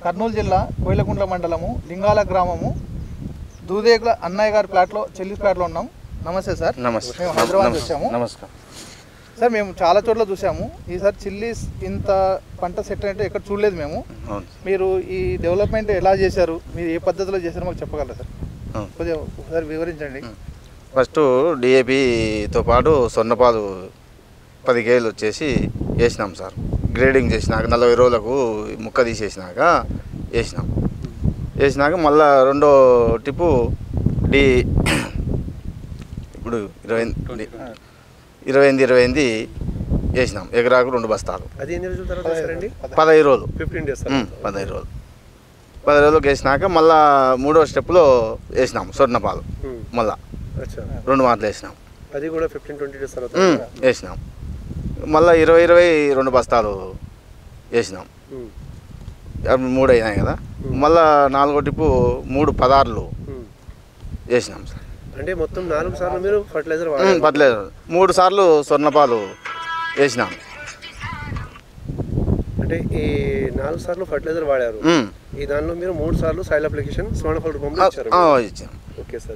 కర్నూలు జిల్లా కోయిలకుంట్ల మండలము లింగాల గ్రామము దూదేగుల అన్నయ్య గారి ప్లాట్లో చెల్లి ప్లాట్లో ఉన్నాం. నమస్తే సార్. నమస్తే. మేము హైదరాబాద్ వచ్చాము. నమస్కారం సార్. మేము చాలా చోట్ల చూసాము, ఈసారి చిల్లీస్ ఇంత పంట సెట్ అంటే ఎక్కడ చూడలేదు మేము. మీరు ఈ డెవలప్మెంట్ ఎలా చేశారు, మీరు ఏ పద్ధతిలో చేశారో మాకు చెప్పగలరా సార్? కొద్దిగా ఒకసారి వివరించండి. ఫస్ట్ డిఏపితో పాటు సొన్నపాలు 10 కేజీలు వచ్చేసి వేసినాం సార్. గ్రేడింగ్ చేసినాక 40 రోజులకు ముక్క తీసేసినాక వేసినాక మళ్ళా రెండో టిప్పు ఇప్పుడు 28 వేసినాం. ఎకరాకు 2 బస్తాలు. అది ఎన్ని రోజుల తర్వాత వేసారండి? 15 రోజులు. 15 డేస్. 15 రోజులు. 10 రోజులకు వేసినాక మళ్ళా 3వ స్టెప్లో వేసినాం స్వర్ణపాలు. మళ్ళా 2 మాటలు వేసినాం. అది కూడా 15-20 డేస్ తర్వాత వేసినాం. మళ్ళీ 22 బస్తాలు వేసినాం. 3 అయినాయి కదా. మళ్ళా 4వ టిప్పు 3 16లు వేసినాం సార్. అంటే మొత్తం 4 సార్లు మీరు ఫర్టిలైజర్ 3 సార్లు స్వర్ణపాలు వేసినాం. అంటే ఈ 4 సార్లు ఫర్టిలైజర్ వాడారు. ఈ దానిలో మీరు 3 సార్లు సాయిల్ అప్లికేషన్ స్వర్ణపాలు రూపంలో ఇచ్చారు. Okay sir.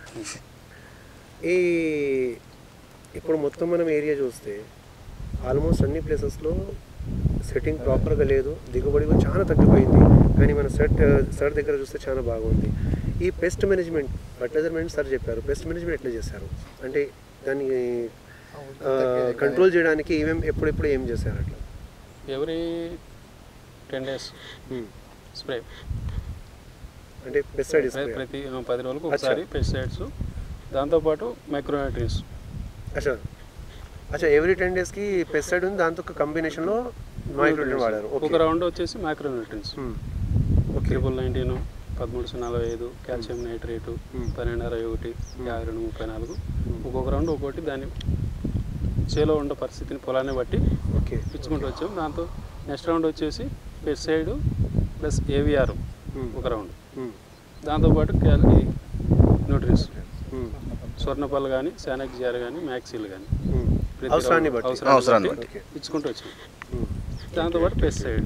ఇప్పుడు మొత్తం మనం ఏరియా చూస్తే ఆల్మోస్ట్ అన్ని ప్లేసెస్లో సెట్టింగ్ ప్రాపర్గా లేదు, దిగుబడి కూడా చాలా తగ్గిపోయింది. కానీ మన సార్ దగ్గర చూస్తే చాలా బాగుంది. ఈ pest management, fertilizer management sir చెప్పారు, పెస్ట్ మేనేజ్మెంట్ ఎట్లా చేశారు? అంటే దాన్ని కంట్రోల్ చేయడానికి ఎప్పుడెప్పుడు ఏం చేశారు? అట్లా ఎవ్రీ 10 days స్ప్రే, అంటే పెస్టిసైడ్స్ ప్రతి 10 రోజులకు ఒకసారి పెస్టిసైడ్స్, దాంతోపాటు మైక్రోన్యూట్రియన్స్. అచ్చా ఎవ్రీ 10 డేస్కి పెస్టిసైడ్ ఉంది, దాంతో కాంబినేషన్లో మైక్రోన్యూట్రియన్ వాడారు. ఒక రౌండ్ వచ్చేసి మైక్రోన్యూట్రియన్స్ 1919, 1345, కాల్షియం నైట్రేటు 1261, 5234, ఒక్కొక్క రౌండ్ ఒక్కొక్కటి దాన్ని చేలో ఉన్న పరిస్థితిని పొలాన్ని బట్టి ఇచ్చుకుంటూ వచ్చాము. దాంతో నెక్స్ట్ రౌండ్ వచ్చేసి పెస్టిసైడ్ ప్లస్ ఏవిఆర్ ఒక రౌండ్, దాంతోపాటు న్యూట్రియన్స్ స్వర్ణపాలు కానీ, శానక్జిఆర్ కానీ, మ్యాక్సిల్ కానీ అవసరాన్ని బట్టి ఇచ్చుకుంటూ వచ్చాము. దాంతోపాటు పెస్టిసైడ్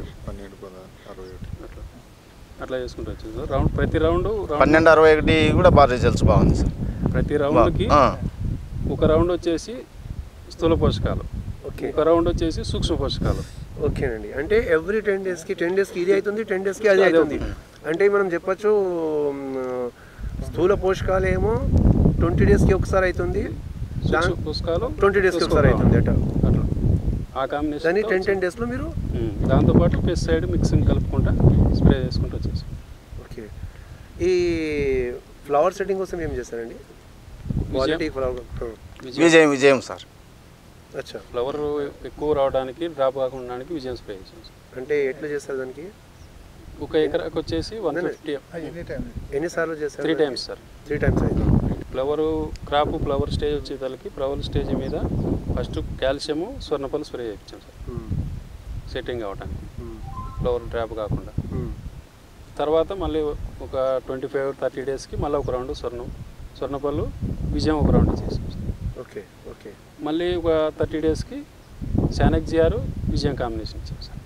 అట్లా చేసుకుంటూ వచ్చింది రౌండ్. ప్రతి రౌండ్ 1261 కూడా బాగా రిజల్ట్స్ బాగుంది సార్. ప్రతి రౌండ్కి ఒక రౌండ్ వచ్చేసి స్థూల పోషకాలు, ఒక రౌండ్ వచ్చేసి సూక్ష్మ పోషకాలు. ఓకేనండి. అంటే ఎవ్రీ 10 డేస్కి ఇది అవుతుంది, 10 డేస్కి అది అవుతుంది. అంటే మనం చెప్పచ్చు స్థూల పోషకాలు ఏమో 20 డేస్కి ఒకసారి అవుతుంది, పోషకాలు 20 డేస్కి ఒకసారి అవుతుంది. అట్లా ఆ కాంబినేషన్ 10 డేస్లో మీరు దాంతోపాటు పెస్టిసైడ్ మిక్సింగ్ కలుపుకుంటా స్ప్రే చేసుకుంటూ వచ్చేసి. ఓకే. ఈ ఫ్లవర్ సెట్టింగ్ కోసం ఏం చేస్తారండి? క్వాలిటీ ఫ్లవర్ విజయం సార్. అచ్చా, ఫ్లవర్ ఎక్కువ రావడానికి, డ్రాప్ కాకుండా విజయం స్ప్రే చేసాం. అంటే ఎట్లా చేస్తారు దానికి? ఒక ఎకరాకి వచ్చేసి 150. ఎన్నిసార్లు చేస్తారు? 3 times సార్. 3 times అయితే ఫ్లవర్ స్టేజ్ వచ్చేసరికి ఫ్లవర్ స్టేజ్ మీద ఫస్ట్ కాల్షియము స్వర్ణపాలు స్ప్రే చేయించాం సార్, సెట్టింగ్ అవ్వడానికి, ఫ్లవర్ డ్రాప్ కాకుండా. తర్వాత మళ్ళీ ఒక 25-30 డేస్కి మళ్ళీ ఒక రౌండ్ స్వర్ణపాలు విజయం ఒక రౌండ్ చేసాం సార్. ఓకే. మళ్ళీ ఒక 30 డేస్కి శానక్జిఆర్ విజయం కాంబినేషన్ ఇచ్చాం సార్.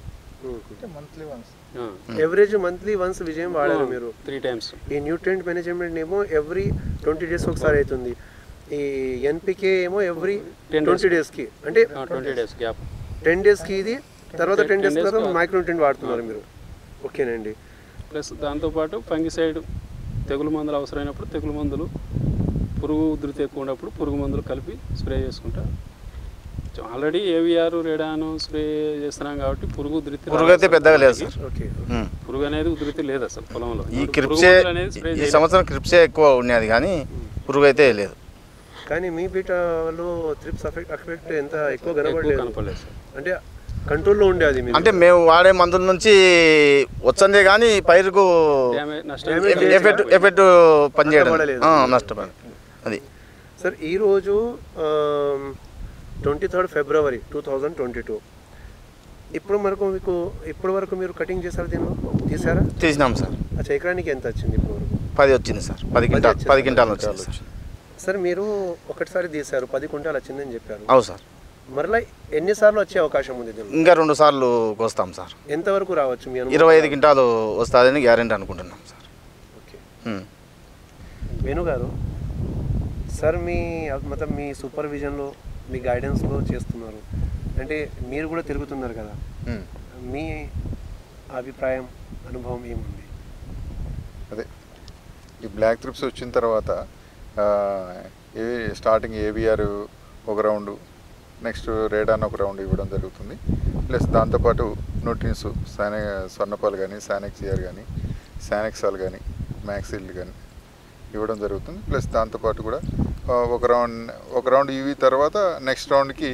ఎవరేజ్ మంత్లీ వన్స్ విజయం వాడారు మీరు 3 times. ఈ న్యూట్రియంట్ మేనేజ్మెంట్ ఏమో ఎవ్రీ 20 డేస్ ఒకసారి అవుతుంది. ఈ ఎన్పికే ఏమో ఎవ్రీ 20 డేస్కి, అంటే 20 days గ్యాప్, 10 డేస్కి ఇది, తర్వాత 10 డేస్ తర్వాత మైక్రోన్యూట్రియంట్ వాడుతున్నారు మీరు. ఓకేనండి. ప్లస్ దాంతోపాటు ఫంగిసైడ్, తెగులు మందులు అవసరమైనప్పుడు తెగులు మందులు, పురుగు ఉధృతి ఎక్కువ ఉన్నప్పుడు పురుగు మందులు కలిపి స్ప్రే చేసుకుంటా. ఆల్రెడీ ఏవిఆర్ రేడాను స్ప్రే చేస్తున్నాం కాబట్టి పురుగు అయితే పెద్దగా లేదు సార్. పురుగు అనేది ఉధృతి లేదు అసలు పొలంలో. ఈ సంవత్సరం క్రిప్సే ఎక్కువ ఉన్నది కానీ పురుగు అయితే లేదు. కానీ మీ బీటాలో త్రిప్స్ ఎఫెక్ట్ ఎంత ఎక్కువ కనపడలేదు సార్. అంటే కంట్రోల్లో ఉండే అది, అంటే మేము వాడే మందుల నుంచి వచ్చిందే కానీ పైరుకు ఎఫెక్ట్ పనిచేయడం నష్టపడి అది సార్. ఈరోజు 23rd February 2022. ఇప్పటి వరకు మీరు కటింగ్ చేశారు, తీసారా? తీసినాం సార్. అచ్చా, ఎకరానికి ఎంత వచ్చింది ఇప్పుడు వరకు? 10 వచ్చింది సార్. 10 క్వింటాలు వచ్చింది సార్. మీరు ఒకటిసారి తీశారు, 10 క్వింటాలు వచ్చిందని చెప్పారు. అవును సార్. మరలా ఎన్నిసార్లు వచ్చే అవకాశం ఉంది దీనిలో? ఇంకా 2 సార్లు కోస్తాం సార్. ఎంతవరకు రావచ్చు మీ 25 క్వింటాలు వస్తుందని గ్యారెంటీ అనుకుంటున్నాం సార్. ఓకే. వేణు గారు సార్, మీ సూపర్విజన్లో మీ గైడెన్స్లో చేస్తున్నారు అంటే మీరు కూడా తిరుగుతున్నారు కదా, మీ అభిప్రాయం అనుభవం ఏముంది? అదే ఈ బ్లాక్ త్రిప్స్ వచ్చిన తర్వాత స్టార్టింగ్ ఏవిఆర్ ఒక రౌండ్, నెక్స్ట్ రేడాన్ ఒక రౌండ్ ఇవ్వడం జరుగుతుంది. ప్లస్ దాంతోపాటు న్యూట్రిన్స్ స్వర్ణపాలు కానీ, సానెక్సిఆర్ కానీ, సానెక్సాల్ కానీ, మ్యాక్సిల్ కానీ ఇవ్వడం జరుగుతుంది. ప్లస్ దాంతోపాటు కూడా ఒక రౌండ్ ఇవి తర్వాత నెక్స్ట్ రౌండ్కి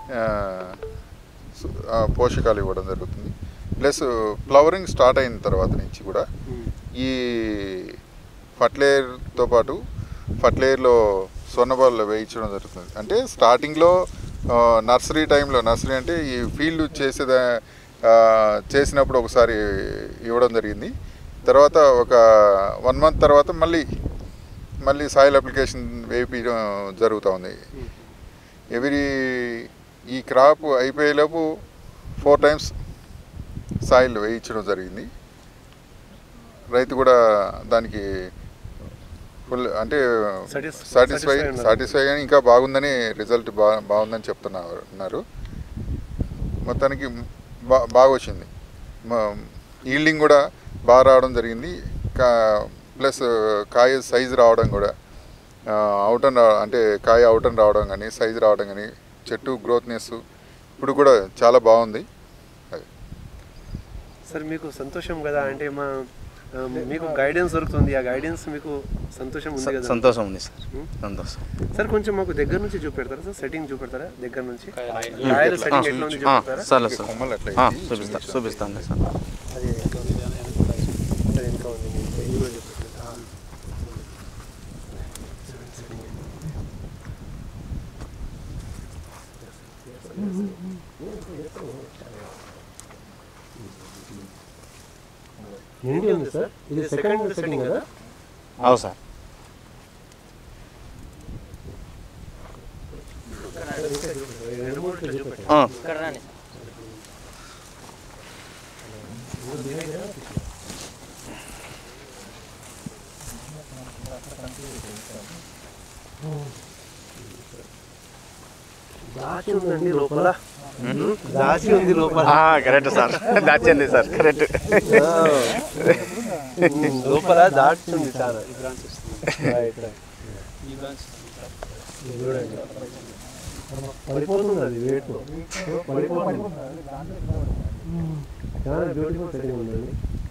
పోషకాలు ఇవ్వడం జరుగుతుంది. ప్లస్ ఫ్లవరింగ్ స్టార్ట్ అయిన తర్వాత నుంచి కూడా ఈ ఫర్టిలైజర్తో పాటు ఫర్టిలైజర్లో స్వర్ణపాలు వేయించడం జరుగుతుంది. అంటే స్టార్టింగ్లో నర్సరీ టైంలో, నర్సరీ అంటే ఈ ఫీల్డ్ చేసినప్పుడు ఒకసారి ఇవ్వడం జరిగింది. తర్వాత ఒక 1 మంత్ తర్వాత మళ్ళీ సాయిల్ అప్లికేషన్ వేయించడం జరుగుతూ ఉంది. ఈ క్రాప్ అయిపోయేలోపు 4 టైమ్స్ సాయిల్ వేయించడం జరిగింది. రైతు కూడా దానికి ఫుల్ అంటే సాటిస్ఫై కానీ ఇంకా బాగుందని, రిజల్ట్ బాగుందని చెప్తున్నారు. మొత్తానికి బాగా వచ్చింది. ఈల్డింగ్ కూడా బాగా రావడం జరిగింది. ప్లస్ కాయ సైజు రావడం కూడా అంటే కాయ అవుటన్ రావడం కానీ, సైజు రావడం కానీ, చెట్టు గ్రోత్నెస్ ఇప్పుడు కూడా చాలా బాగుంది. సార్ మీకు సంతోషం కదా, అంటే మీకు గైడెన్స్ దొరుకుతుంది, ఆ గైడెన్స్ మీకు సంతోషం ఉంది కదా? సంతోషం ఉంది సార్, సంతోషం. సార్ కొంచెం మాకు దగ్గర నుంచి చూపెడతారా సార్? సెట్టింగ్ చూపెడతారా దగ్గర నుంచి? కాయల సెట్టింగ్ ఎట్లా ఉంది చూపెడతారా? సరే సార్, చూపిస్తాను సార్. అది ఇంకా ఉంది ఏంటి ఉంది సార్? ఇది సెకండ్ సెట్టింగ్ కదా? అవును సార్. దాచి ఉందండి లోపల, దాచి ఉంది లోపల. కరెక్ట్ సార్, దాచింది సార్, కరెక్ట్. లోపల దాచి ఉంది చాలా. పడిపోతుంది అది వెయిట్, పడిపోతుంది. చాలా బ్యూటిఫుల్ సెట్టింగ్ ఉందండి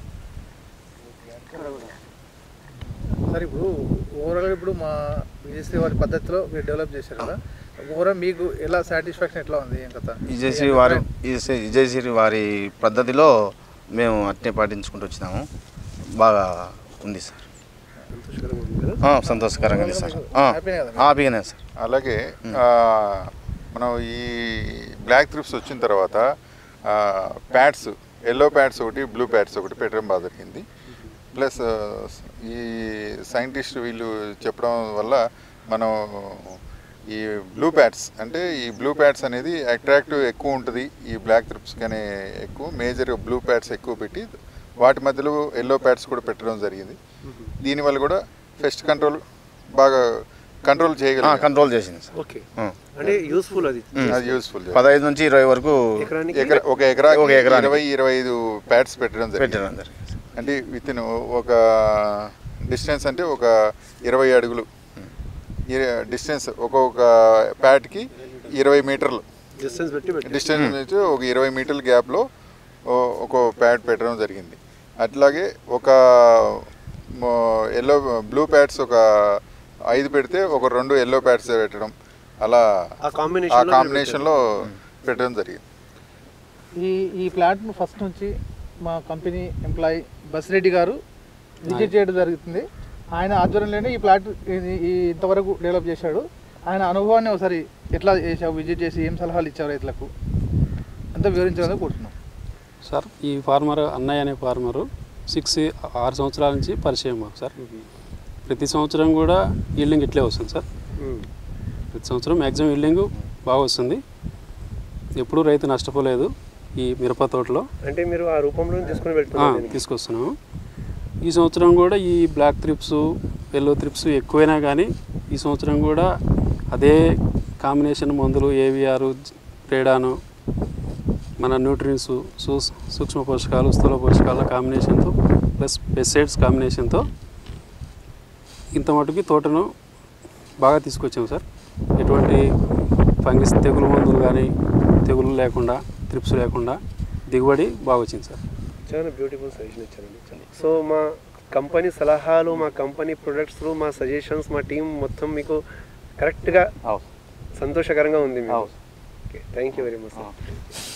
సార్. ఇప్పుడు ఓవరాల్గా ఇప్పుడు మా విజయశ్రీ వారి పద్ధతిలో మీరు డెవలప్ చేశారు కదా, ఓవరాల్ మీకు ఎలా సాటిస్ఫాక్షన్ ఎట్లా ఉంది? ఏం కదా విజయశ్రీ వారి పద్ధతిలో మేము అట్నే పాటించుకుంటూ వచ్చినాము. బాగా ఉంది సార్, సంతోషకరంగా ఉంది సార్, హ్యాపీగానే సార్. అలాగే మనం ఈ బ్లాక్ త్రిప్స్ వచ్చిన తర్వాత ప్యాడ్స్, ఎల్లో ప్యాడ్స్ ఒకటి, బ్లూ ప్యాడ్స్ ఒకటి పెట్టడం బాగా జరిగింది. ప్లస్ ఈ సైంటిస్ట్ వీళ్ళు చెప్పడం వల్ల మనం ఈ బ్లూ ప్యాడ్స్, అంటే ఈ బ్లూ ప్యాడ్స్ అనేది అట్రాక్టివ్ ఎక్కువ ఉంటుంది ఈ బ్లాక్ త్రిప్స్ కానీ ఎక్కువ. మేజర్ బ్లూ ప్యాడ్స్ ఎక్కువ పెట్టి వాటి మధ్యలో ఎల్లో ప్యాడ్స్ కూడా పెట్టడం జరిగింది. దీనివల్ల కూడా పెస్ట్ కంట్రోల్ బాగా కంట్రోల్ చేసింది సార్. ఓకే, అంటే యూస్ఫుల్, అది యూస్ఫుల్. 15 నుంచి 20 వరకు ఒక ఎకరా 20-25 ప్యాడ్స్ పెట్టడం జరిగింది. అంటే విత్ ఇన్ ఒక డిస్టెన్స్ అంటే ఒక 20 అడుగులు డిస్టెన్స్, ఒక్కొక్క ప్యాడ్కి 20 మీటర్లు డిస్టెన్స్ నుంచి ఒక 20 మీటర్ల గ్యాప్లో ఒక ప్యాడ్ పెట్టడం జరిగింది. అట్లాగే ఒక బ్లూ ప్యాడ్స్ ఒక 5 పెడితే ఒక 2 ఎల్లో ప్యాడ్స్ పెట్టడం, అలా ఆ కాంబినేషన్లో పెట్టడం జరిగింది. ఈ ప్లాట్ను ఫస్ట్ నుంచి మా కంపెనీ ఎంప్లాయీ బసిరెడ్డి గారు విజిట్ చేయడం జరుగుతుంది. ఆయన ఆధ్వర్యంలోనే ఈ ప్లాట్ ఇంతవరకు డెవలప్ చేశాడు. ఆయన అనుభవాన్ని ఒకసారి ఎట్లా చేసావు, విజిట్ చేసి ఏం సలహాలు ఇచ్చావు రైతులకు అంతా వివరించాలని కోరుతున్నాం సార్. ఈ ఫార్మర్ అన్నయ్య అనే ఫార్మరు 6 సంవత్సరాల నుంచి పరిచయం మాకు సార్. ప్రతి సంవత్సరం కూడా ఈల్డింగ్ ఇట్లే వస్తుంది సార్. ప్రతి సంవత్సరం మ్యాక్సిమం ఈల్డింగ్ బాగా వస్తుంది. ఎప్పుడూ రైతు నష్టపోలేదు ఈ మిరప తోటలో. అంటే మీరు ఆ రూపంలో తీసుకుని వెళ్తున్నారు. తీసుకొస్తున్నాము. ఈ సంవత్సరం కూడా ఈ బ్లాక్ త్రిప్స్, ఎల్లో త్రిప్స్ ఎక్కువైనా కానీ ఈ సంవత్సరం కూడా అదే కాంబినేషన్ మందులు ఏవిఆర్, రేడాను, మన న్యూట్రియన్స్, సూక్ష్మ పోషకాలు, స్థూల పోషకాల కాంబినేషన్తో ప్లస్ పెస్టిసైడ్స్ కాంబినేషన్తో ఇంత మటుకి తోటను బాగా తీసుకొచ్చాము సార్. ఎటువంటి ఫంగిస్ తెగులు మందులు కానీ తెగులు లేకుండా, త్రిప్స్ లేకుండా దిగుబడి బాగా వచ్చింది సార్. చాలా బ్యూటిఫుల్ సజెషన్ ఇచ్చారండి. సో మా కంపెనీ సలహాలు, మా కంపెనీ ప్రొడక్ట్స్, మా సజెషన్స్, మా టీం మొత్తం మీకు కరెక్ట్గా సంతోషకరంగా ఉంది. Okay, thank you very much sir.